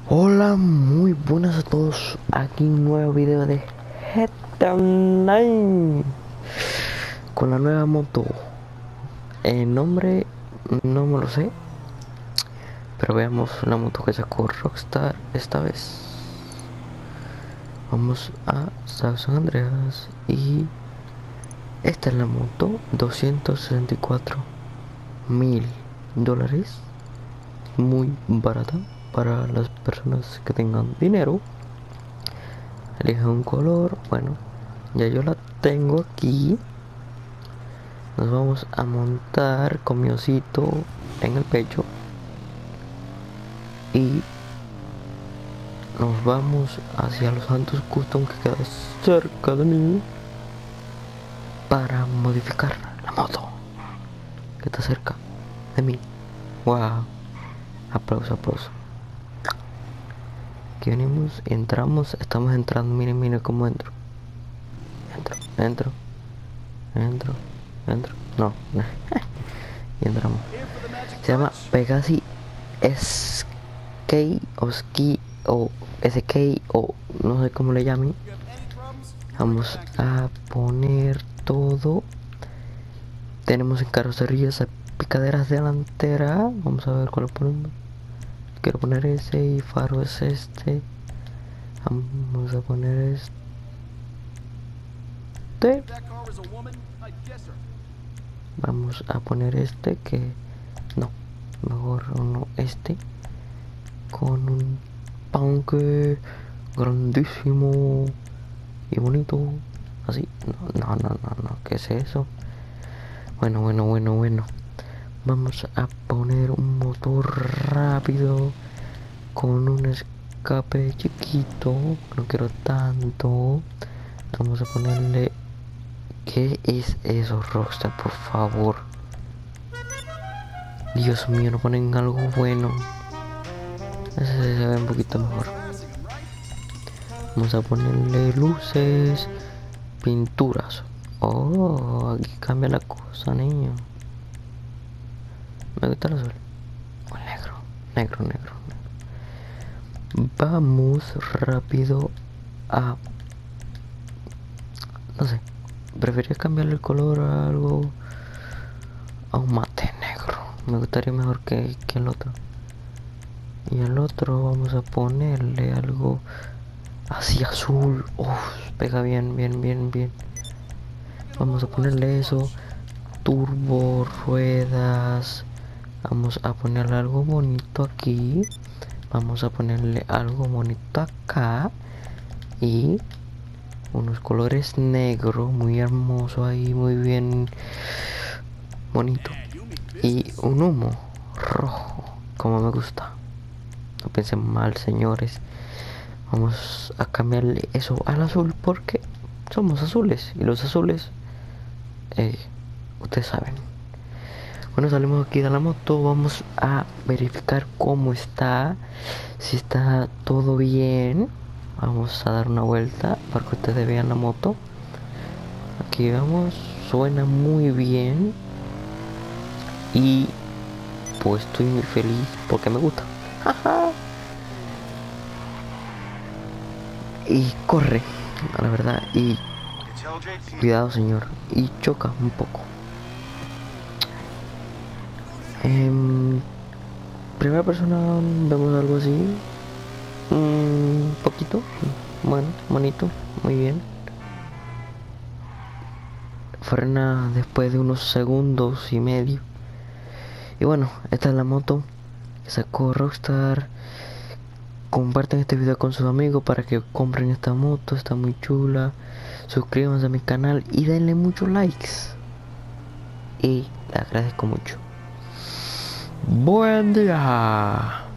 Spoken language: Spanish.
Hola, muy buenas a todos. Aquí un nuevo video de GTA Online con la nueva moto. El nombre no me lo sé, pero veamos la moto que sacó Rockstar esta vez. Vamos a San Andreas y esta es la moto, $264,000, muy barata para las personas que tengan dinero. Elige un color. Bueno, ya yo la tengo aquí. Nos vamos a montar con mi osito en el pecho y nos vamos hacia Los Santos Custom, que queda cerca de mí, para modificar la moto que está cerca de mí. Wow, aplauso, aplauso. Aquí venimos, entramos, estamos entrando. Miren, miren cómo entro. Entro. No, y entramos. Se llama Pegasi Skate o Ski o SK o no sé cómo le llamen. Vamos a poner todo. Tenemos en carrocerías picaderas delanteras. Vamos a ver cuál ponemos. Quiero poner ese y faro es este. Vamos a poner este. Vamos a poner este que no, mejor uno este con un tanque grandísimo y bonito, así. No, ¿qué es eso? Bueno. Vamos a poner un motor rápido con un escape chiquito, no quiero tanto. Vamos a ponerle... ¿Qué es eso, Rockstar? Por favor. Dios mío, no ponen algo bueno. Ese se ve un poquito mejor. Vamos a ponerle luces, pinturas. Oh, aquí cambia la cosa, niño. Me gusta el azul. O el negro. Vamos rápido a... No sé. Prefería cambiarle el color a algo... A un mate negro. Me gustaría mejor que el otro. Y el otro vamos a ponerle algo así azul. Uf, pega bien. Vamos a ponerle eso. Turbo, ruedas. Vamos a ponerle algo bonito aquí. Vamos a ponerle algo bonito acá. Y unos colores negros, muy hermoso ahí, muy bien bonito. Y un humo rojo, como me gusta. No piensen mal, señores. Vamos a cambiarle eso al azul porque somos azules. Y los azules, ustedes saben. Bueno, salimos aquí de la moto. Vamos a verificar cómo está. Si está todo bien. Vamos a dar una vuelta para que ustedes vean la moto. Aquí vamos. Suena muy bien. Y pues estoy muy feliz porque me gusta. Y corre, la verdad. Y cuidado, señor. Y choca un poco. Primera persona vemos algo así. Un poquito. Bueno, bonito. Muy bien. Frena después de unos segundos y medio. Y bueno, esta es la moto que sacó Rockstar. Compartan este video con sus amigos para que compren esta moto. Está muy chula. Suscríbanse a mi canal y denle muchos likes. Y le agradezco mucho. Buen día.